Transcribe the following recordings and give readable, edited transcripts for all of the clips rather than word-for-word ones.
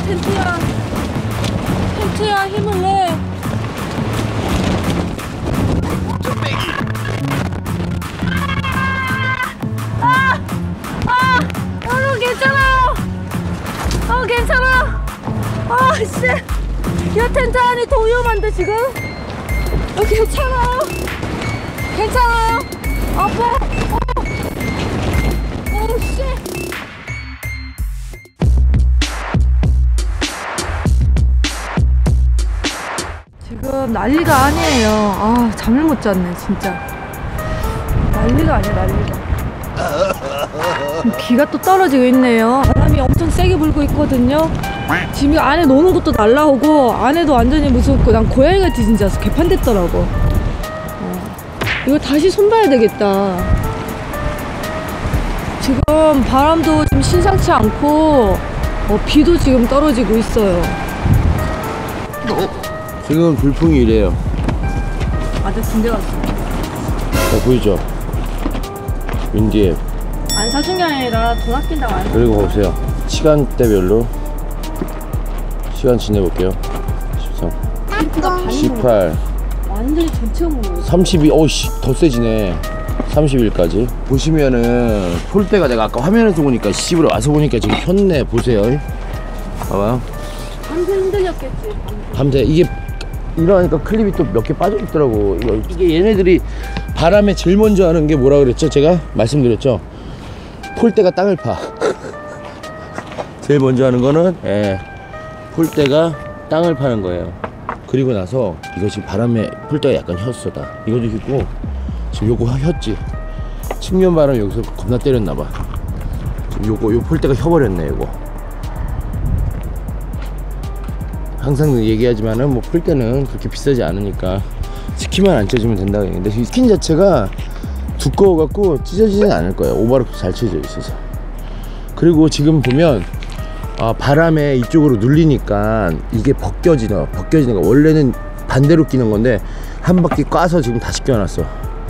텐트야. 텐트야, 힘을 내. 괜찮아요. 괜찮아. 씨. 야, 텐트 안이 더 위험한데, 지금? 괜찮아요. 괜찮아요. 아파. 씨. 지금 난리가 아니에요. 잠을 못 잤네, 진짜. 난리가 아니야, 난리가. 비가 또 떨어지고 있네요. 바람이 엄청 세게 불고 있거든요. 지금 안에 노는 것도 날라오고, 안에도 완전히 무섭고, 난 고양이 같이 진짜 개판됐더라고. 이거 다시 손봐야 되겠다. 지금 바람도 좀 심상치 않고, 비도 지금 떨어지고 있어요. 지금 불풍이 이래요. 아주 군대 갔어. 보이죠? 윈디에. 안 사준 게 아니라 돈 아낀다고 안 사준. 그리고 보세요. 시간대별로 시간 지내볼게요. 13, 18, 완전히 전체적으로 32, 오씨 더 세지네. 30일까지 보시면은 폴대가 내가 아까 화면에서 보니까 시집으로 와서 보니까 지금 폈네. 보세요. 봐봐요. 밤새 흔들렸겠지. 밤새 이게 일어나니까 클립이 또 몇 개 빠져 있더라고. 이게 얘네들이 바람에 제일 먼저 하는 게 뭐라 그랬죠? 제가 말씀드렸죠? 폴대가 땅을 파. 제일 먼저 하는 거는 폴대가 땅을 파는 거예요. 그리고 나서 이거 지금 바람에 폴대가 약간 혔어. 다 이것도 있고 지금 요거 혔지. 측면 바람 여기서 겁나 때렸나봐. 지금 요 폴대가 혀버렸네. 요거 항상 얘기하지만은 뭐 폴대는 그렇게 비싸지 않으니까 스키만 안 쪄주면 된다고 했는데 이 스킨 자체가 두꺼워갖고 찢어지진 않을 거예요. 오버락도 잘 쳐져 있어서. 그리고 지금 보면 바람에 이쪽으로 눌리니까 이게 벗겨지는 거. 원래는 반대로 끼는 건데 한 바퀴 꽈서 지금 다시 껴놨어.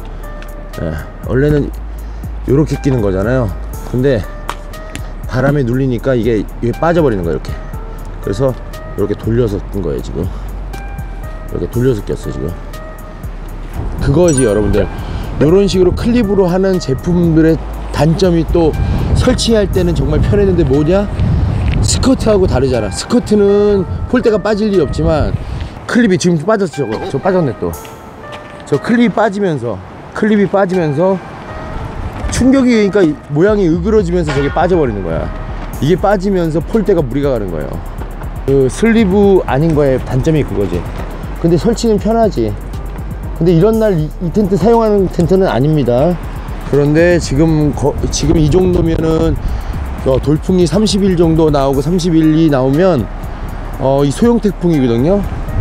원래는 요렇게 끼는 거잖아요. 근데 바람에 눌리니까 이게 빠져버리는 거야. 이렇게. 그래서 이렇게 돌려서 낀 거예요. 지금 이렇게 돌려서 꼈어. 지금 그거지 여러분들. 이런 식으로 클립으로 하는 제품들의 단점이 또 설치할 때는 정말 편했는데 뭐냐? 스커트하고 다르잖아. 스커트는 폴대가 빠질 일이 없지만 클립이 지금 빠졌죠. 저 빠졌네. 또 저 클립이 빠지면서 충격이, 그러니까 모양이 으그러지면서 저게 빠져버리는 거야. 이게 빠지면서 폴대가 무리가 가는 거예요. 그 슬리브 아닌 거에 단점이 그거지. 근데 설치는 편하지. 근데 이런 날 이 텐트 사용하는 텐트는 아닙니다. 그런데 지금 이 정도면은 돌풍이 30일 정도 나오고 30일이 나오면 이 소형 태풍이거든요.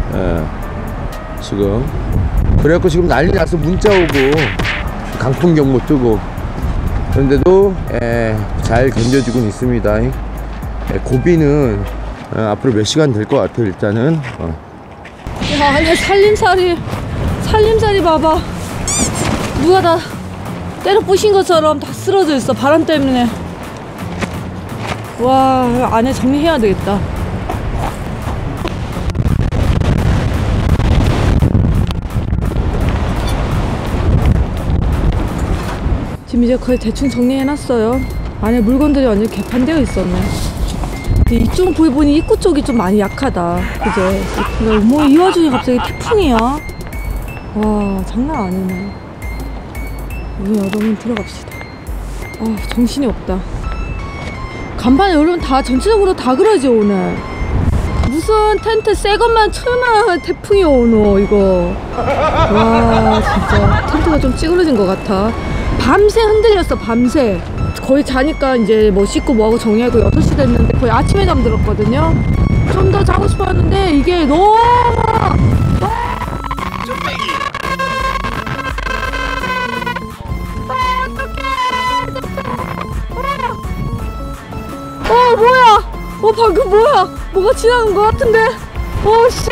지금 그래갖고 지금 난리 나서 문자 오고 강풍 경보 뜨고. 그런데도 잘 견뎌주고 있습니다. 고비는 앞으로 몇 시간 될 것 같아요. 일단은 야, 안에 살림살이 봐봐. 누가 다 때려 부신 것처럼 다 쓰러져 있어. 바람 때문에. 와, 안에 정리해야 되겠다. 지금 이제 거의 대충 정리해놨어요. 안에 물건들이 완전 개판되어 있었네. 근데 이쪽 보니 입구 쪽이 좀 많이 약하다. 그제? 뭐 이 와중에 갑자기 태풍이야? 와, 장난 아니네. 여러분 들어갑시다. 정신이 없다. 간판에 여러분 다 전체적으로 다 그러지 오늘. 무슨 텐트 새 것만 틀면 태풍이 오노 이거. 와, 진짜 텐트가 좀 찌그러진 것 같아. 밤새 흔들렸어. 밤새 거의 자니까 이제 뭐 씻고 뭐하고 정리하고 6시 됐는데 거의 아침에 잠들었거든요. 좀 더 자고 싶었는데 이게 너무 뭐야? 방금 뭐야? 뭐가 지나간 것 같은데? 씨.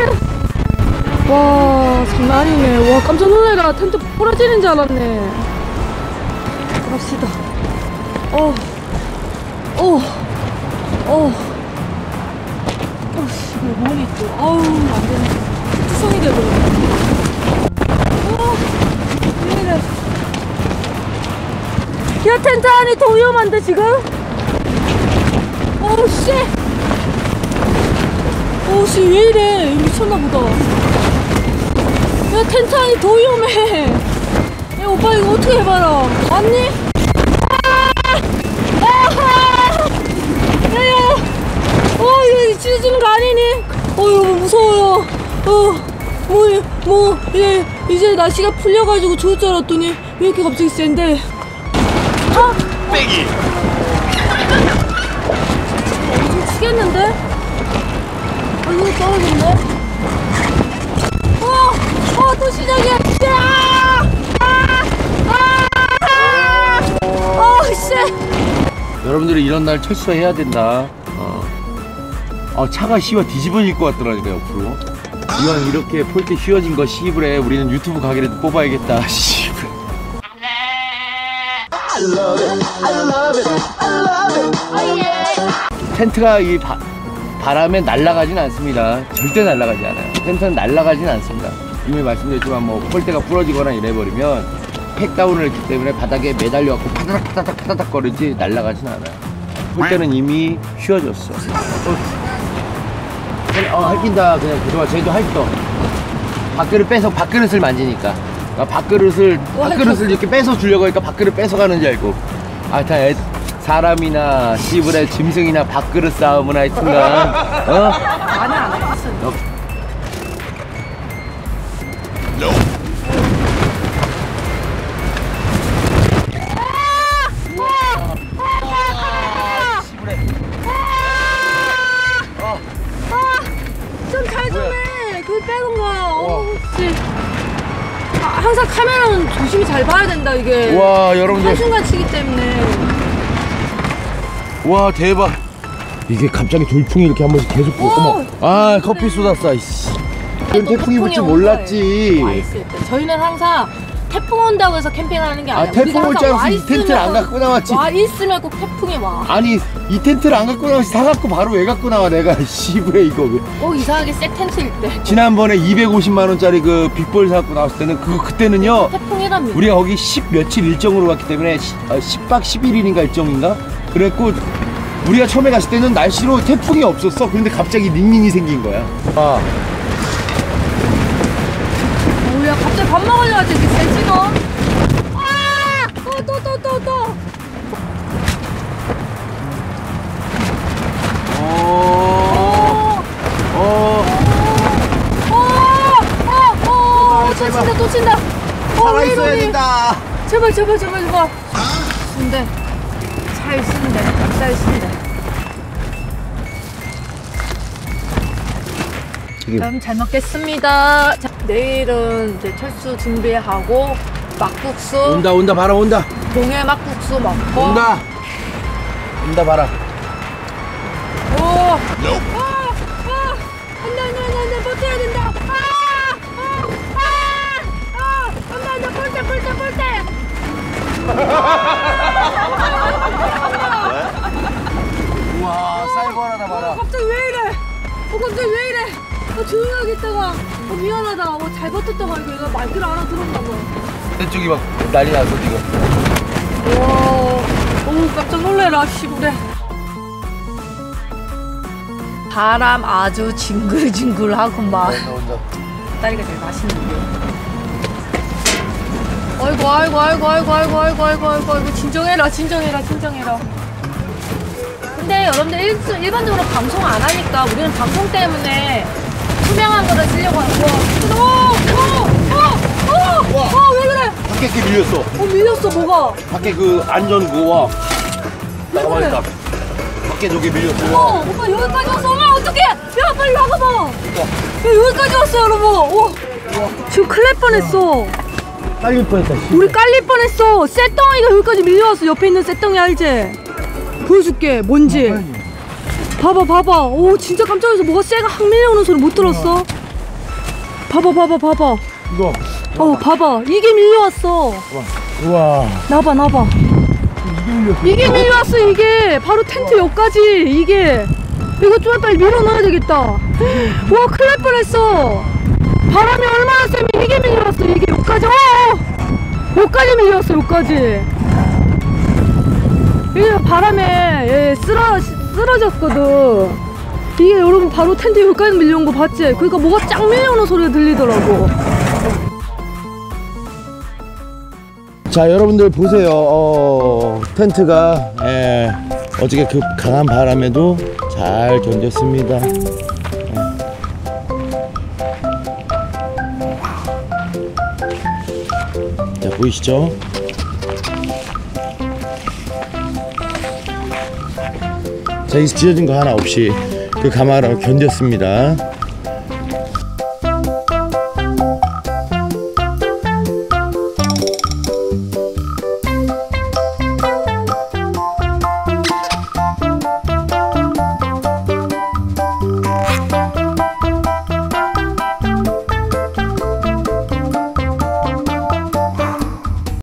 와, 장난 아니네. 와, 깜짝 놀래라. 텐트 부러지는 줄 알았네. 갑시다. 머리 또 아우 안 되네. 투성이 되버렸네. 왜 이래? 야 텐트 안이 더 위험한데 지금? 어우 씨. 어우 씨 왜 이래? 미쳤나 보다. 야 텐트 안이 더 위험해. 야 오빠 이거 어떻게 해봐라. 맞니? 야야. 이거 찢어지는 거 아니니? 이거 무서워요. 이제 날씨가 풀려가지고 좋을 줄 알았더니 왜 이렇게 갑자기 센데? 빼기. 엄청 치겠는데? 이거 떨어졌네? 또 시작이야! 씨! 여러분들이 이런 날 철수해야 된다. 차가 휘어 뒤집어질 것 같더라니까 옆으로. 이왕 이렇게 폴대 휘어진 거 씨부래. 우리는 유튜브 가게라도 뽑아야겠다. 씨부래. 텐트가 이 바람에 날아가진 않습니다. 절대 날아가지 않아요. 텐트는 날아가진 않습니다. 이미 말씀드렸지만 뭐 폴대가 부러지거나 이래버리면 팩다운을 했기 때문에 바닥에 매달려갖고 파다닥 거리지 날아가진 않아요. 폴대는 이미 휘어졌어. 핥긴다. 그냥 그동안 쟤도 핥어. 밥그릇 빼서 밥그릇을 만지니까. 밥그릇을 이렇게 뺏어 주려고 하니까 밥그릇 뺏어가는 줄 알고. 하여튼 사람이나 씨부레 짐승이나 밥그릇 싸움은 하여튼간 나는 안 해봤어. 좀 잘 좀 해. 그걸 빼는 거야. 씨. 항상 카메라는 조심히 잘 봐야 된다 이게. 와 여러분들. 한순간 치기 때문에. 와 대박. 이게 갑자기 돌풍이 이렇게 한 번씩 계속 불고. 커피 쏟았어. 이씨. 태풍이 불 줄 몰랐지. 와 있을 때. 저희는 항상 태풍 온다고 해서 캠핑하는 게 아니야. 태풍 올 줄 알아서 이 텐트를 안 갖고 나왔지. 와 있으면 꼭 태풍이 와. 아니 이 텐트를 안 갖고 나와서 사갖고 바로 왜 갖고 나와 내가. 씨부레 이거. 꼭 이상하게 새 텐트일 때. 지난번에 250만 원짜리 그 빅볼 사갖고 나왔을 때는 그때는요. 태풍이랍니다. 우리가 거기 10 며칠 일정으로 갔기 때문에 10박 11일인가 일정인가? 그랬고 우리가 처음에 갔을 때는 날씨로 태풍이 없었어. 그런데 갑자기 닝닝이 생긴 거야. 뭐야 갑자기 밥 먹으려고 하지 이렇게 세지 너? 또. 또 친다. 살아있어야 된다. 제발. 근데 잘 쓴대. 그럼 잘 먹겠습니다. 자, 내일은 이제 철수 준비하고 막국수. 온다 바람 온다. 동해 막국수 먹고. 온다 바람. 안돼 버텨야 된다. 안돼 폴대. 우와 쌀벌하다 봐라. 갑자기 왜 이래? 조용하게 있다가 미안하다. 잘 버텼다가 이거 말귀를 알아들었나 봐. 이쪽이 막 난리 났어 지금. 와, 깜짝 놀래라 시부래. 바람 아주 징글징글하구만. 온다. 다리가 제일 맛있는데. 아이고 진정해라. 근데 여러분들 일반적으로 방송 안 하니까 우리는 방송 때문에 투명한 거를 쓰려고 하고. 왜 그래? 밖에 게 밀렸어. 밀렸어 뭐가? 밖에 그 안전 그거와. 나가버렸다. 밖에 저기 밀렸어. 오빠 여기까지 왔어. 어떡해? 야 빨리 나가봐. 야 여기까지 왔어 여러분. 지금 큰일 날 뻔했어. 깔릴 뻔했다. 우리 깔릴 뻔했어. 쇳덩이가 여기까지 밀려왔어. 옆에 있는 쇳덩이 알지? 보여줄게 뭔지. 봐봐. 오 진짜 깜짝 놀라서 뭐가 쇠가 확 밀려오는 소리 못 들었어? 봐봐. 이거. 봐봐. 이게 밀려왔어. 우와. 나봐. 이게 밀려왔어. 이게 바로 텐트 옆까지. 이게 이거 좀 빨리 밀어넣어야 되겠다. 와, 큰일 날 뻔했어. 바람이 얼마나 세면 이게 밀려왔어. 이게 여기까지. 여기까지 밀려왔어. 여기까지. 이게 바람에 예, 쓰러졌거든. 이게 여러분 바로 텐트 여기까지 밀려온 거 봤지? 그러니까 뭐가 쫙 밀려오는 소리가 들리더라고. 자, 여러분들 보세요. 텐트가 어저께 그 강한 바람에도 잘 견뎠습니다. 자, 보이시죠? 자, 이 찢어진 거 하나 없이 그 가마로 견뎠습니다.